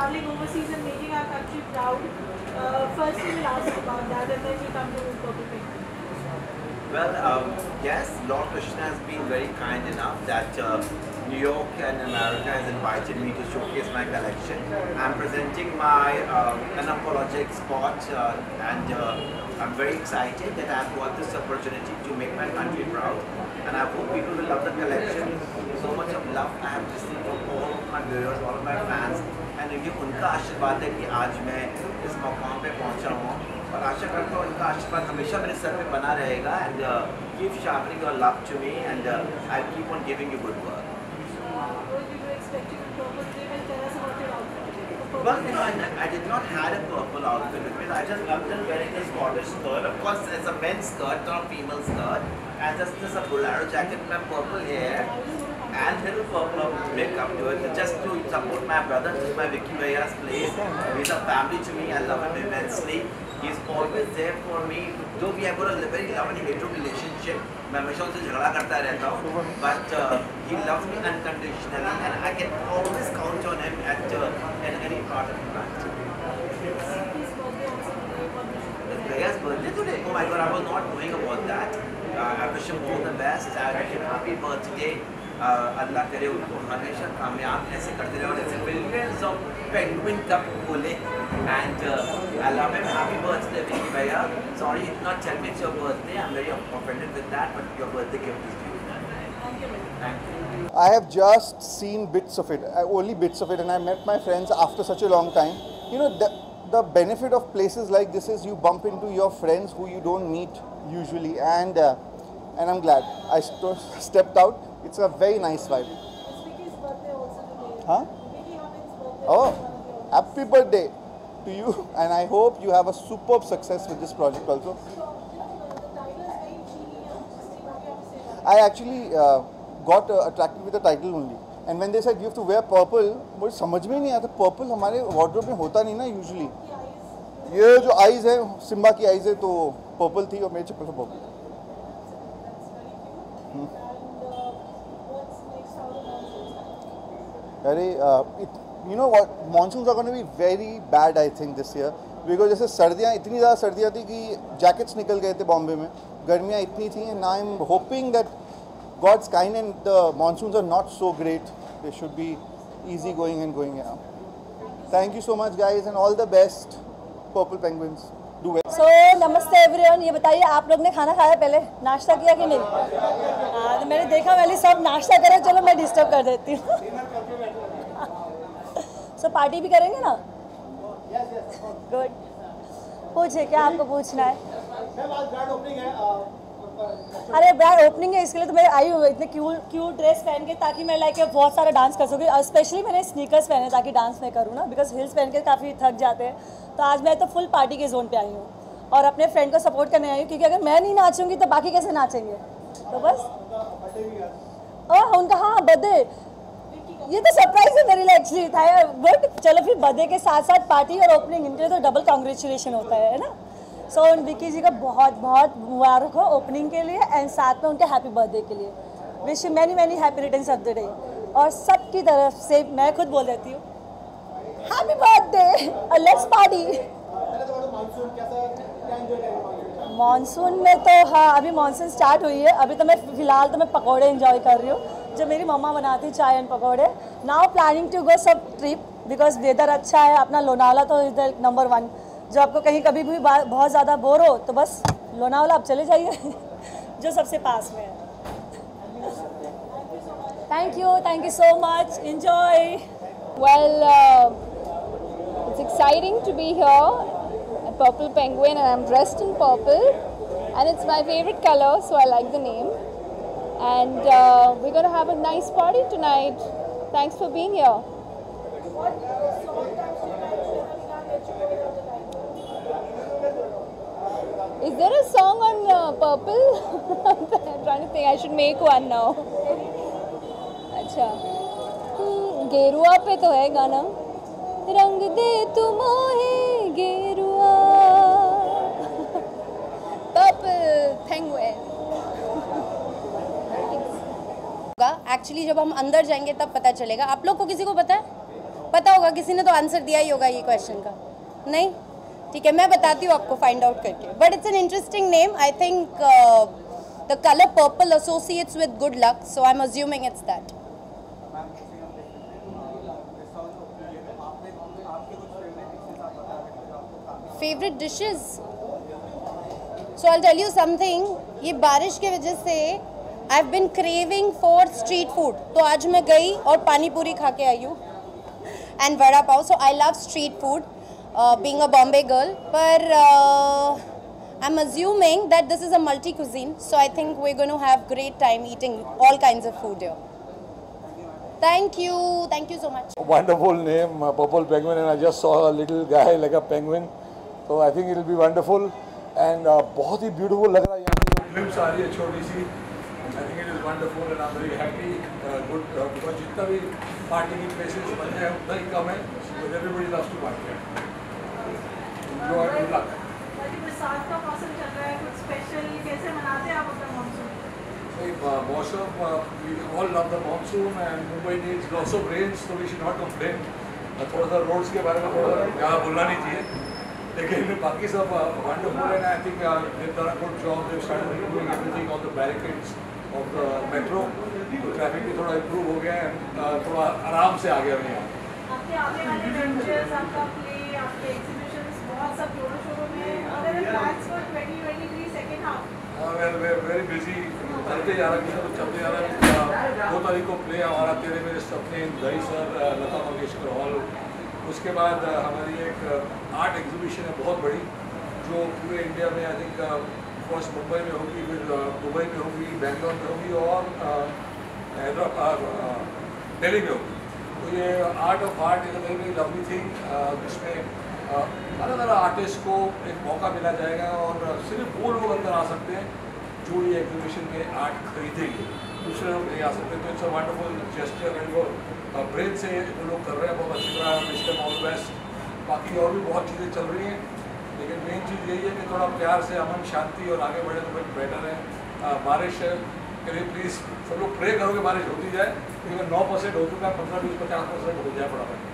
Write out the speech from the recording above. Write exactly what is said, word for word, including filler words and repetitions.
traveling overseas and making our country proud. Uh, first, we will ask about that, and then we come to Purple Penguin. Well, um, yes, Lord Krishna has been very kind enough that uh, New York and America has invited me to showcase my collection. I'm presenting my uh, unapologetic spot uh, and uh, I'm very excited that I've got this opportunity to make my country proud, and I hope people will love the collection. So much of love I have received from all of my viewers, all of my fans, and ये उनका आशीर्वाद है कि आज मैं इस मकाम पे पहुंचा हूँ, और आशा करता हूँ इनका आशीर्वाद हमेशा मेरे सर पे बना रहेगा. And uh, keep sharpening your love to me, and uh, I'll keep on giving you good work. What did you expect in Purple? Tell us about your outfit. Well, you know, I, I did not have a purple outfit with me. I just loved just wearing a Scottish skirt. Of course, it's a men's skirt, not a female skirt. And just, just a bolero jacket with my purple hair and little purple makeup to it, just to support my brother. This is my Vicky Bhaiya's place. He's a family to me. I love him immensely. He's always there for me. Though we have got a very love and hate relationship, मैं हमेशा उनसे झगड़ा करता रहता हूँ, but uh, he loves me unconditionally, and I can always count on him at uh, in any part of my life. It's Bhaiya's birthday today. Oh my God, I was not knowing about that. Uh, I wish him all the best. I wish him happy birthday. अल्लाह करे उनको हमेशा कामयाब ऐसे करते रहे और ऐसे millions of penguin cup खोले. And uh, I love him. Happy birthday, Vicky Bhaiya. Sorry, you did not tell me it's your birthday. I'm very offended with that, but your birthday gift is due. Thank you. Thank you. I have just seen bits of it, only bits of it, and I met my friends after such a long time. You know, the, the benefit of places like this is you bump into your friends who you don't meet usually, and uh, and I'm glad I st stepped out. It's a very nice vibe. It's Vicky's birthday also today. Huh? Vicky Hubbins' birthday. Oh, happy birthday to you, and I hope you have a superb success with this project also. The title is very cheeky and interesting. What do you have to say about it? I actually uh, got uh, attracted with the title only, and when they said you have to wear purple, मुझे समझ में नहीं आता. Purple हमारे wardrobe में होता नहीं ना usually. ये जो eyes है, सिम्बा की eyes है, तो purple थी और मेरे चप्पल से purple. Very, uh, it, you know what, monsoons are going to be very bad I think this year, because जैसे सर्दियाँ इतनी ज़्यादा सर्दियाँ थी कि जैकेट्स निकल गए थे बॉम्बे में, गर्मियाँ इतनी थी, and I am hoping that God's kind and the monsoons are not so great. They should be easy going and going. Yeah. Thank you so much guys, and all the best, Purple Penguins. Do well. So नमस्ते everyone. ये बताइए आप लोग ने खाना खाया, पहले नाश्ता किया कि नहीं? हाँ, तो मैंने देखा पहले सब नाश्ता करे, चलो मैं डिस्टर्ब कर देती हूँ. सो so, पार्टी भी करेंगे ना? गुड. पूछे क्या आपको पूछना है? अरे ब्रांड ओपनिंग है, इसके लिए तो मैं आई हूँ इतने क्यूट क्यूट ड्रेस पहन के, ताकि मैं लाइक बहुत सारा डांस कर सकूँ. स्पेशली मैंने स्नीकर्स पहने ताकि डांस मैं करूँ ना, बिकॉज हिल्स पहन के काफ़ी थक जाते हैं. तो आज मैं तो फुल पार्टी के जोन पे आई हूँ और अपने फ्रेंड को सपोर्ट करने आई हूँ, क्योंकि अगर मैं नहीं नाचूंगी तो बाकी कैसे नाचेंगे. तो बस ओह उनका हाँ बर्थडे, ये तो सरप्राइज है मेरे लिए एक्चुअली था. बट चलो फिर बर्थडे के साथ साथ पार्टी और ओपनिंग, इनके लिए तो डबल कॉन्ग्रेचुलेशन होता है ना. सो so, विकी जी का बहुत बहुत मुबारक हो ओपनिंग के लिए, एंड साथ में उनके हैप्पी बर्थडे के लिए. Wish you many many happy returns of the day. और सबकी तरफ से मैं खुद बोल देती हूँ happy birthday, let's party. Monsoon में तो हाँ अभी मानसून स्टार्ट हुई है. अभी तो मैं फिलहाल तो मैं पकौड़े एंजॉय कर रही हूँ जो मेरी मम्मा बनाती है, चाय एंड पकौड़े. नाउ प्लानिंग टू गो सब ट्रिप, बिकॉज वेदर अच्छा है. अपना लोनावाला तो इधर नंबर वन. जो आपको कहीं कभी भी बहुत ज़्यादा बोर हो तो बस लोनावाला आप चले जाइए जो सबसे पास में है. Thank you thank you so much. Enjoy. Well, uh, it's exciting to be here at Purple Penguin, and I'm dressed in purple, and it's my favorite color, so I like the name. And uh, we're going to have a nice party tonight. Thanks for being here. Is there a song on uh, purple? I'm trying to think. I should make one now. अच्छा. गेरुआ पे तो है गाना, रंग दे तू मोहे गेरुआ. Purple Penguin. एक्चुअली जब हम अंदर जाएंगे तब पता चलेगा. आप लोग को किसी को पता है? पता होगा, किसी ने तो आंसर दिया ही होगा ये क्वेश्चन का, नहीं? ठीक है, मैं बताती हूँ आपको फाइंड आउट करके. But it's an interesting name. I think the colour purple associates with good luck, so I am assuming it's that. Favourite dishes, so I will tell you something. ये बारिश की वजह से I have been craving for street food, तो आज मैं गई और पानी पूरी खा के आई हूँ and vada pav. So I love street food being a Bombay girl. पर I am assuming that this is a multi cuisine, so I think we're going to have great time eating all kinds of food here. Thank you, thank you so much. Wonderful name, uh, Purple Penguin, and I just saw a little guy like a penguin, so I think it will be wonderful. And uh, बहुत ही beautiful लग रहा है यहाँ पे जो glimpse आ रही है छोटी सी. I think it is wonderful and I'm very happy. Uh, good uh, because जितना भी party की places बन जाए उतना ही कम है. Because everybody loves to party. Enjoy, good luck. बरसात का मौसम चल रहा है, कुछ स्पेशल कैसे मनाते हैं आप अपना मानसून? मौसम, we all love the monsoon and Mumbai needs lots of rains, so we should not complain. थोड़ा सा roads के बारे में थोड़ा ज़्यादा बोलना नहीं चाहिए. लेकिन बाकी सब wonderful and I think they've done a good job. They've started doing everything on the barricades of the metro. Traffic भी थोड़ा improve हो गया है, थोड़ा आराम से आ गया है यहाँ. आपके आने वाले वेंचर्स, आपका प्ले, आपके एग्जीबिशंस बहुत सब जोरों शोरों में. अगर plans for twenty twenty-three second half? Very very very busy, चलते जा रहा है, चलते जा रहा है. दो तारीख को प्ले हमारा तेरे मेरे सपने, दही सर, लता मंगेशकर हॉल. उसके बाद हमारी एक आर्ट एग्जीबिशन है बहुत बड़ी, जो पूरे इंडिया में आई थिंक फर्स्ट मुंबई में होगी, फिर दुबई में होगी, बेंगलोर में होगी और हैदराबाद दिल्ली में होगी. तो ये art of art is a very very lovely thing, जिसमें अलग अलग आर्टिस्ट को एक मौका मिला जाएगा और सिर्फ वो लोग अंदर आ सकते हैं जो ये एग्जीबिशन में आर्ट खरीदेंगे, दूसरे लोग नहीं आ सकते. तो it's a wonderful gesture and वो ब्रेन से वो लोग कर रहे हैं बहुत अच्छी तरह. Mister all best. बाकी और भी बहुत चीज़ें चल रही हैं, लेकिन मेन चीज़ यही है कि थोड़ा प्यार से अमन शांति और आगे बढ़े तो बहुत बेटर है. बारिश के लिए प्लीज़ सब लोग प्रे करो कि बारिश होती जाए, क्योंकि नौ परसेंट हो चुका है, पंद्रह बीस पचास परसेंट हो जाए फटाफट.